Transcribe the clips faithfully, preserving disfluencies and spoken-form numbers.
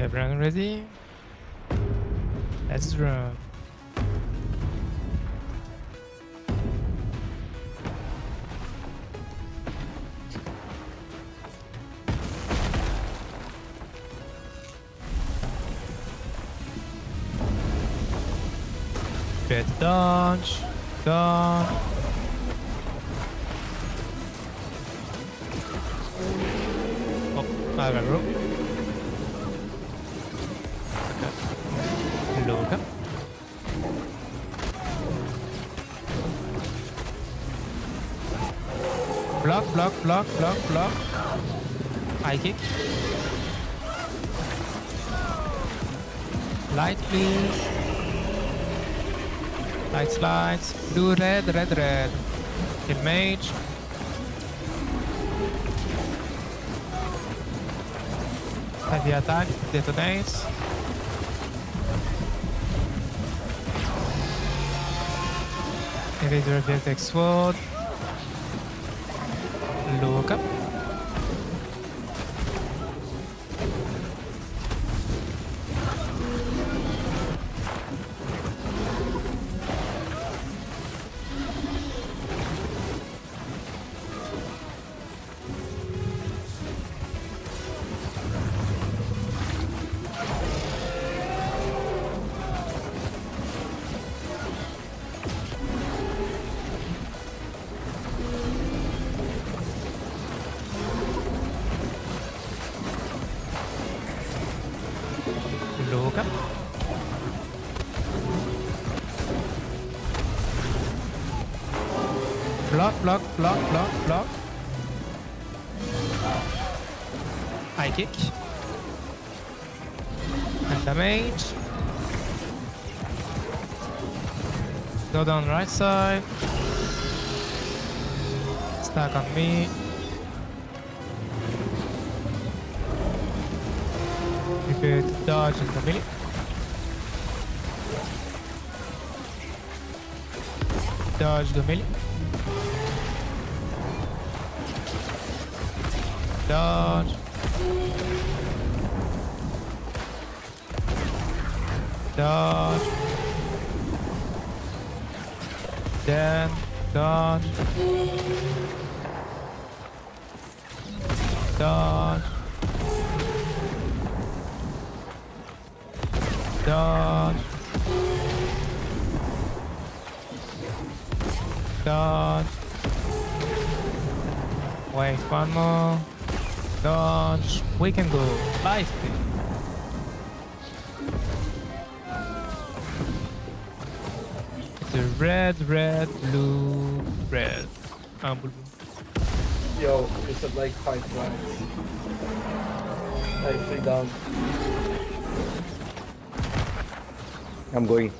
Everyone ready? Let's run. Prepare to dodge. Dodge. Oh, I have a rope. Look up. Block, block, block, block, block. High kick. Light, please. Light slides. Blue, red, red, red. Kill mage. Heavy attack. Detonates. Eraser Vertex Sword. Look up. Look up. Block, block, block, block, block. High kick. And damage. Go down right side. Stack on me. Prepare to dodge in the melee. Dodge the melee. Dodge. Dodge. Then dodge. Dodge. Dodge. Dodge. Wait, one more. Dodge. We can go. Life speed. It's a red, red, blue, red. Ah, blue. Yo, it's a like five rounds. Like three down. I'm going.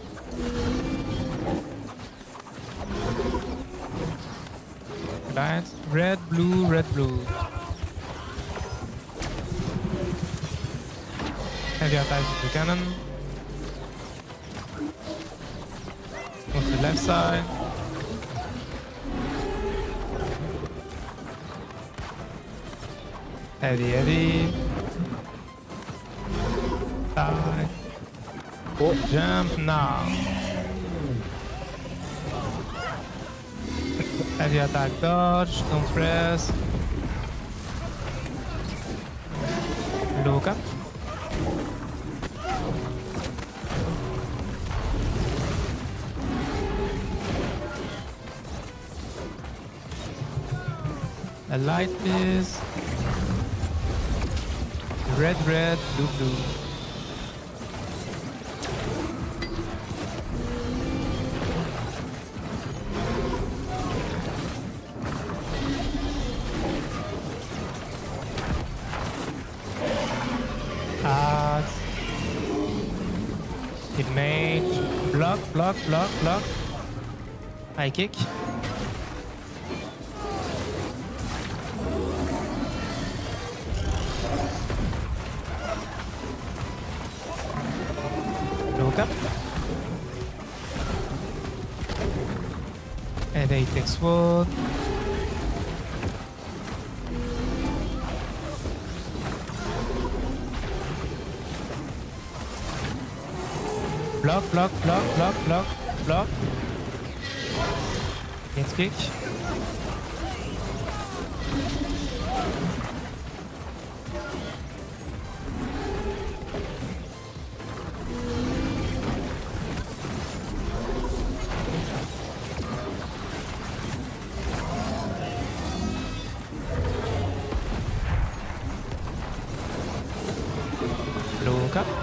Lights. Red, blue, red, blue. Heavy attack with the cannon. Move to the left side. Heavy, heavy. Die. Oh, jump now. Heavy attack dodge, don't press. Look up. A light is red, red, blue, blue. Axe. Hit mage. Block, block, block, block. High kick. Look up. And they take sword. Block, block, block, block, block, block. Against kick. Look up.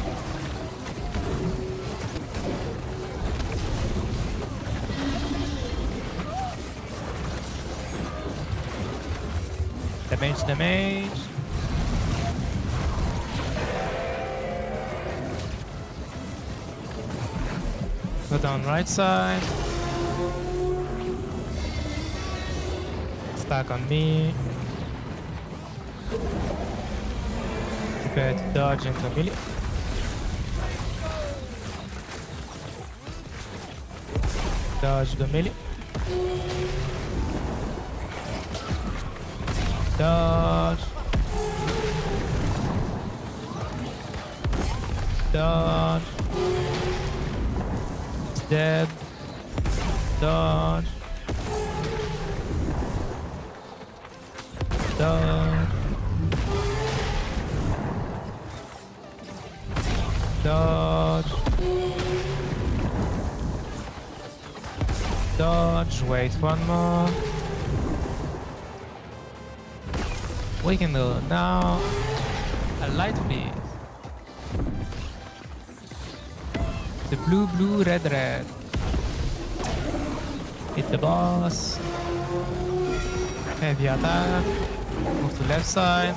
Damage, damage. Go down right side. Stack on me. Prepare to dodge into melee. Dodge the melee. Dodge. Dodge. It's dead. Dodge. Dodge. Dodge. Dodge. Wait one more. We can do it now. A light please. The blue, blue, red, red. Hit the boss. Heavy attack. Move to left side.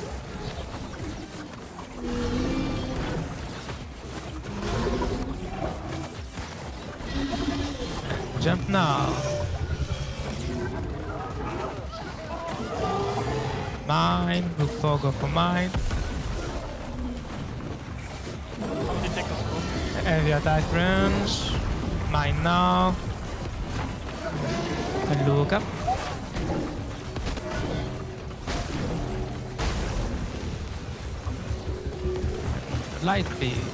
Jump now. Mine. Look for, go for mine. Heavy attack range. Mine now. And look up. Light please.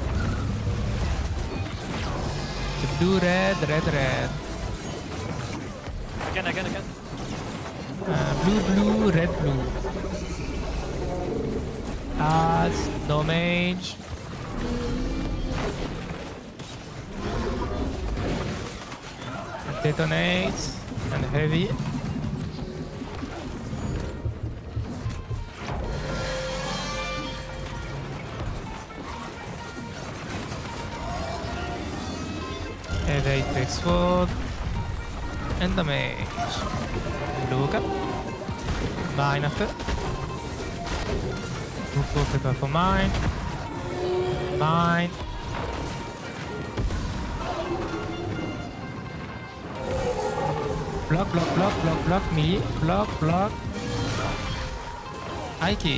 The blue, red, red, red. Again, again, again. Uh, blue, blue, red, blue. Adds, no mage. Detonates and heavy. Evade takes forward and damage. Look up. Mine after. Move forward, prepare for mine. Mine. Block, block, block, block, block me. Block, block. High kick.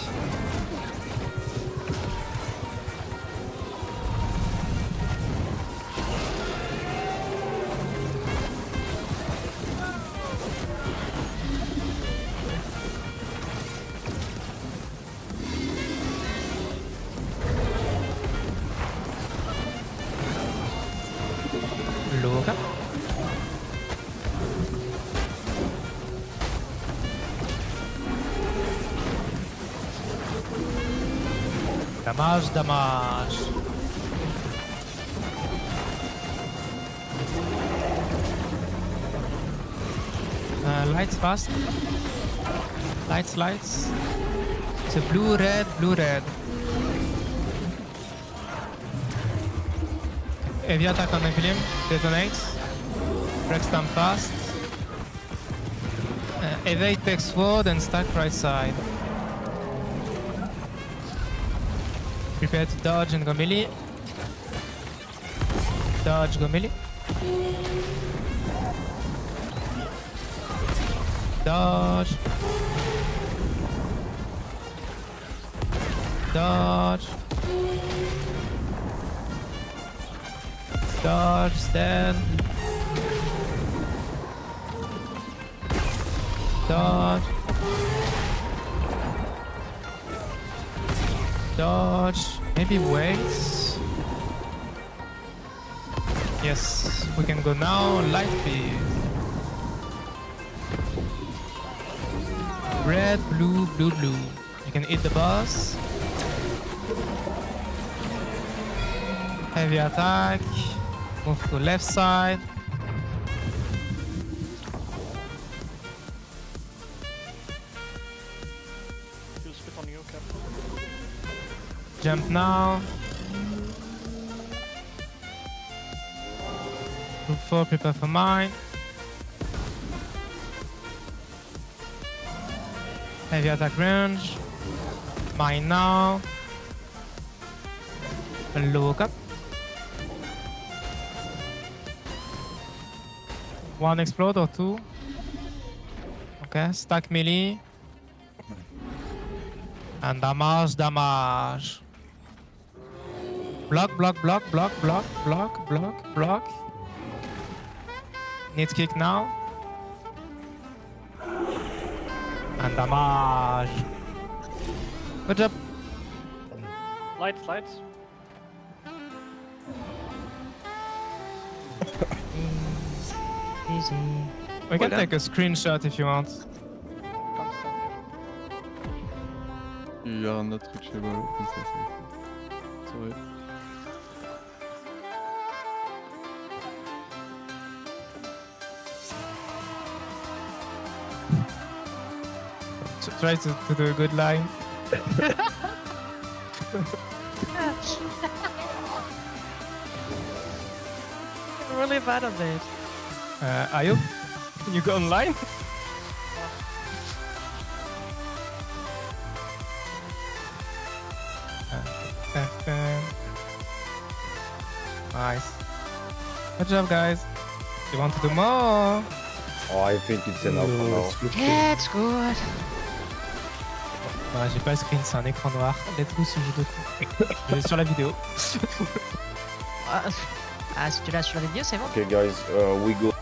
Look up. Damage, damage. Uh, lights fast. Lights, lights. It's a blue, red, blue, red. Heavy attack on Nephilim. Detonates. Breaks them fast. Uh, evade takes forward and stack right side. Prepare to dodge and go melee. Dodge, go melee. Dodge. Dodge. Dodge, stand. Dodge. Dodge. Maybe waits. Yes, we can go now. Light please. Red, blue, blue, blue. You can hit the boss. Heavy attack. Move to left side. He'll spit on you, Cap. Jump now. Group four, prepare for mine. Heavy attack range. Mine now. Low up. One explode or two. Okay, stack melee. And damage, damage. Block, block, block, block, block, block, block, block. Need kick now. And damage. Good job. Lights, lights. Easy. We can Well take a screenshot if you want. Come stop here. Il y a un autre truc chez moi, comme ça, c'est... Sorry. T- Try to, to do a good line. I'm really bad at this. Uh, Ayo, can you go online? Nice. Good job, guys. You want to do more? Oh, I think it's enough for now. Yeah, it's good. Ouais, j'ai pas le screen, c'est un écran noir. Let's go ce jeu de con. Je vais sur la vidéo. Ah, ah, si tu l'as sur la vidéo, c'est bon. Okay, guys, uh, we go.